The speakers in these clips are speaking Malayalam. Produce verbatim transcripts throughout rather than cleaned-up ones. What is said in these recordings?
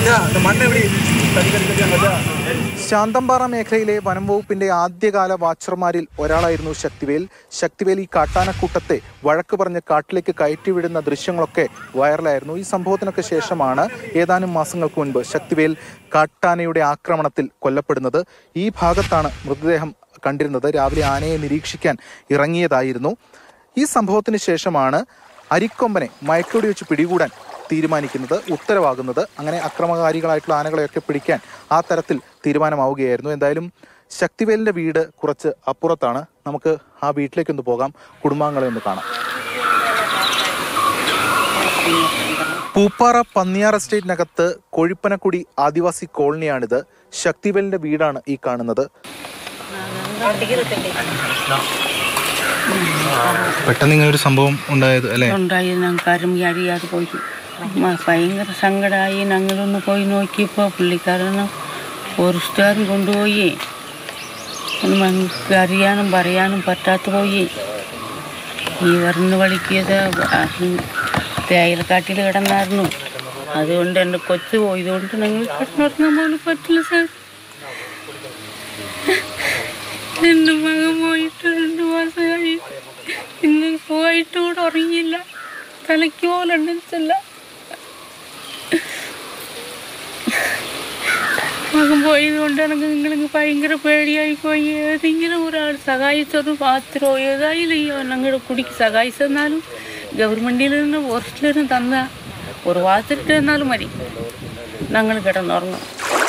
ശാന്തമ്പാറ മേഖലയിലെ വനം വകുപ്പിന്റെ ആദ്യകാല വാച്ചർമാരിൽ ഒരാളായിരുന്നു ശക്തിവേൽ. ശക്തിവേൽ ഈ കാട്ടാനക്കൂട്ടത്തെ വഴക്ക് പറഞ്ഞ് കാട്ടിലേക്ക് കയറ്റിവിടുന്ന ദൃശ്യങ്ങളൊക്കെ വൈറലായിരുന്നു. ഈ സംഭവത്തിനൊക്കെ ശേഷമാണ് ഏതാനും മാസങ്ങൾക്ക് മുൻപ് ശക്തിവേൽ കാട്ടാനയുടെ ആക്രമണത്തിൽ കൊല്ലപ്പെടുന്നത്. ഈ ഭാഗത്താണ് മൃതദേഹം കണ്ടിരുന്നത്. രാവിലെ ആനയെ നിരീക്ഷിക്കാൻ ഇറങ്ങിയതായിരുന്നു. ഈ സംഭവത്തിന് ശേഷമാണ് അരിക്കൊമ്പനെ മയക്കുവെടി വെച്ച് പിടികൂടാൻ തീരുമാനിക്കുന്നത്, ഉത്തരവാകുന്നത്. അങ്ങനെ അക്രമകാരികളായിട്ടുള്ള ആനകളെയൊക്കെ പിടിക്കാൻ ആ തരത്തിൽ തീരുമാനമാവുകയായിരുന്നു. എന്തായാലും ശക്തിവേലിന്റെ വീട് കുറച്ച് അപ്പുറത്താണ്. നമുക്ക് ആ വീട്ടിലേക്കൊന്ന് പോകാം, കുടുംബാംഗങ്ങളെ ഒന്ന് കാണാം. പൂപ്പാറ പന്നിയാർ എസ്റ്റേറ്റിനകത്ത് കൊഴിപ്പനക്കുടി ആദിവാസി കോളനിയാണിത്. ശക്തിവേലിന്റെ വീടാണ് ഈ കാണുന്നത്. പെട്ടെന്ന് ഇങ്ങനെ ഒരു സംഭവം ഉണ്ടായത് അല്ലേ? ഉണ്ടായി. ഞങ്ങൾക്കാരും അറിയാതെ പോയി. ഭയങ്കര സങ്കടമായി. ഞങ്ങളൊന്ന് പോയി നോക്കിയപ്പോൾ പുള്ളിക്കാരന് ഫോറസ്റ്റുകാരൻ കൊണ്ടുപോയി. ഞങ്ങൾക്ക് അറിയാനും പറയാനും പറ്റാത്ത പോയി. ഈ വരുന്ന വളിക്കിയത് തേയിലക്കാട്ടിൽ കിടന്നായിരുന്നു. അതുകൊണ്ട് എൻ്റെ കൊച്ചു പോയതുകൊണ്ട് ഞങ്ങൾ കിടന്നുറങ്ങാൻ പോലും പറ്റില്ല സാർ. എൻ്റെ മകൻ പോയിട്ട് രണ്ട് മാസമായി. ഇന്ന് പോയിട്ട് കൂടെ ഉറങ്ങിയില്ല. തലയ്ക്ക് പോലെ എണ്ണിച്ചില്ല. മകൻ പോയത് കൊണ്ട് എനിക്ക് നിങ്ങൾക്ക് ഭയങ്കര പേടിയായി പോയി. ഏതെങ്കിലും ഒരാൾ സഹായിച്ചൊരു പാത്രമോ ഏതായാലും ഞങ്ങളുടെ കുടിക്ക് സഹായിച്ചെന്നാലും ഗവൺമെൻറ്റിൽ നിന്ന് ഫോറസ്റ്റിൽ നിന്ന് തന്ന ഒരു പാത്രത്തിൽ എന്നാലും മതി, ഞങ്ങൾ കിടന്നുറങ്ങും.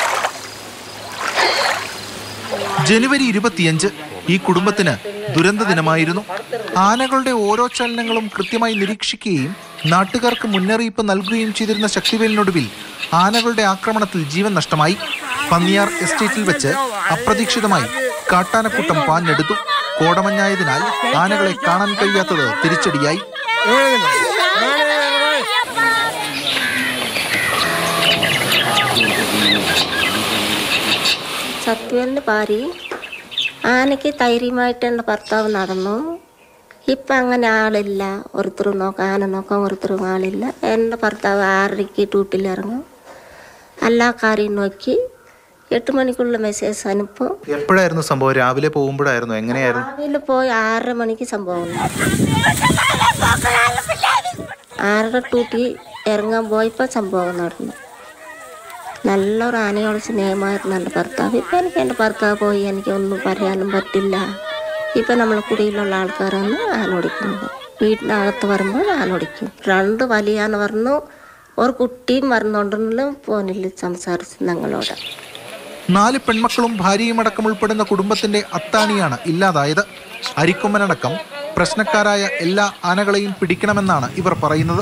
ജനുവരി ഇരുപത്തിയഞ്ച് ഈ കുടുംബത്തിന് ദുരന്ത ദിനമായിരുന്നു. ആനകളുടെ ഓരോ ചലനങ്ങളും കൃത്യമായി നിരീക്ഷിക്കുകയും നാട്ടുകാർക്ക് മുന്നറിയിപ്പ് നൽകുകയും ചെയ്തിരുന്ന ശക്തിവേലിനൊടുവിൽ ആനകളുടെ ആക്രമണത്തിൽ ജീവൻ നഷ്ടമായി. പന്നിയാർ എസ്റ്റേറ്റിൽ വെച്ച് അപ്രതീക്ഷിതമായി കാട്ടാനക്കൂട്ടം പാഞ്ഞെടുത്തു. കോടമഞ്ഞായതിനാൽ ആനകളെ കാണാൻ കഴിയാത്തത് തിരിച്ചടിയായി. ശക്തിവേലിൻ്റെ ഭാര്യ ആനയ്ക്ക് ധൈര്യമായിട്ട് എൻ്റെ ഭർത്താവ് നടന്നു. ഇപ്പം അങ്ങനെ ആളില്ല. ഒരുത്തരും നോക്കാം, ആന നോക്കാൻ ഒരുത്തരും ആളില്ല. എൻ്റെ ഭർത്താവ് ആറരയ്ക്ക് ഡ്യൂട്ടിയിലിറങ്ങും. എല്ലാ കാര്യം നോക്കി എട്ട് മണിക്കുള്ള മെസ്സേജ് അനുപ്പും. എപ്പോഴായിരുന്നു സംഭവം? രാവിലെ പോകുമ്പോഴായിരുന്നു? എങ്ങനെയായിരുന്നു? രാവിലെ പോയി ആറര മണിക്ക് സംഭവം. ആറര ഡ്യൂട്ടി ഇറങ്ങാൻ പോയപ്പോൾ സംഭവം നടന്നു. നല്ലൊരു ആനയോട് സ്നേഹമായിരുന്നു എൻ്റെ ഭർത്താവ്. ഇപ്പം എനിക്ക് എൻ്റെ ഭർത്താവ് പോയി എനിക്ക് ഒന്നും പറയാനും പറ്റില്ല. ഇപ്പം നമ്മളെ കുടിയിലുള്ള ആൾക്കാരാണ് ആനോടിക്കുന്നത്. വീട്ടിനകത്ത് വരുമ്പോൾ ആനോടിക്കും. രണ്ട് വലിയ ആന പറഞ്ഞു, ഒരു കുട്ടിയും പറഞ്ഞുകൊണ്ടെങ്കിലും ഫോണിൽ സംസാരിച്ചു ഞങ്ങളോട്. നാല് പെൺമക്കളും ഭാര്യയും അടക്കം ഉൾപ്പെടുന്ന കുടുംബത്തിന്റെ അത്താണിയാണ് ഇല്ലാതായത്. അരിക്കൊമ്പനടക്കം പ്രശ്നക്കാരായ എല്ലാ ആനകളെയും പിടിക്കണമെന്നാണ് ഇവർ പറയുന്നത്.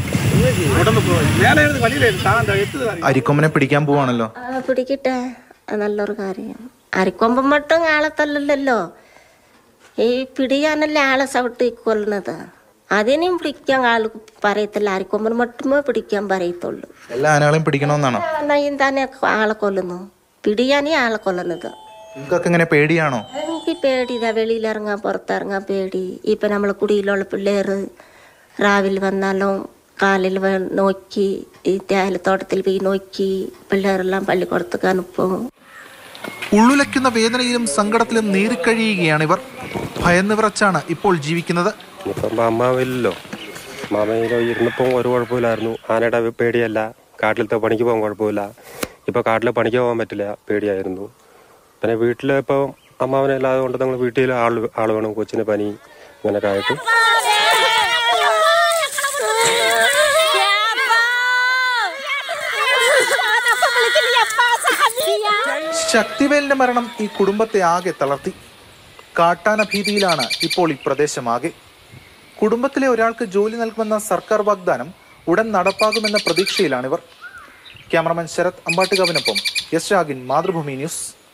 അരിക്കൊമ്പനെ പിടിക്കാൻ പോവാണല്ലോ. പിടിക്കട്ടെ, നല്ലൊരു കാര്യം. അരിക്കൊമ്പൻ മട്ടും ആളെ തല്ലല്ലോ, ഈ പിടിയാനല്ലേ ആളെ ചവിട്ടി കൊല്ലുന്നത്. അതിനെയും പിടിക്കാൻ ആൾ പറയത്തില്ല. അരിക്കൊമ്പൻ മട്ടുമേ പിടിക്കാൻ പറയത്തുള്ളൂ. എല്ലാ ആനകളെയും പിടിക്കണമെന്നാണോ? തന്നെ ആളെ കൊല്ലുന്നു, പിടിയാനേ ആളെ കൊല്ലുന്നത്. നിങ്ങൾക്കൊക്കെ ഇങ്ങനെ പേടിയാണോ? എനിക്ക് പേടി. ഇതാ വെളിയിലിറങ്ങാൻ പുറത്തിറങ്ങാൻ പേടി. ഇപ്പം നമ്മളെ കുടിയിലുള്ള പിള്ളേർ രാവിലെ വന്നാലും കാലിൽ നോക്കി ഈ തേയിലത്തോട്ടത്തിൽ പോയി നോക്കി പിള്ളേരെല്ലാം പള്ളിക്കൂടത്തേക്ക് അനുപ്പും. ഉള്ളുലയ്ക്കുന്ന വേദനയിലും സങ്കടത്തിലും നേരിക്കഴിയുകയാണ് ഇവർ. ഭയന്ന് വിറച്ചാണ് ഇപ്പോൾ ജീവിക്കുന്നത്. ഇപ്പം അമ്മാവില്ലല്ലോ. മാമയിലോ ഇരുന്നപ്പം ഒരു കുഴപ്പമില്ലായിരുന്നു. ആനയുടെ പേടിയല്ല. കാട്ടിലത്തെ പണിക്ക് പോകാൻ കുഴപ്പമില്ല. ഇപ്പം കാട്ടിൽ പണിക്ക് പോകാൻ പറ്റില്ല, പേടിയായിരുന്നു. പിന്നെ വീട്ടിൽ ഇപ്പോൾ അമ്മാവനല്ലാതെ കൊണ്ട് നമ്മൾ വീട്ടിൽ ആൾ ആൾ വേണം. കൊച്ചിന് പനി അങ്ങനെയൊക്കെ ആയിട്ട് ശക്തിവേലിന്റെ മരണം ഈ കുടുംബത്തെ ആകെ തളർത്തി. കാട്ടാന ഭീതിയിലാണ് ഇപ്പോൾ ഈ പ്രദേശമാകെ. കുടുംബത്തിലെ ഒരാൾക്ക് ജോലി നൽകുമെന്ന സർക്കാർ വാഗ്ദാനം ഉടൻ നടപ്പാകുമെന്ന പ്രതീക്ഷയിലാണിവർ. ക്യാമറമാൻ ശരത് അമ്പാട്ടുകാവിനൊപ്പം എസ് രാഗിൻ, മാതൃഭൂമി ന്യൂസ്.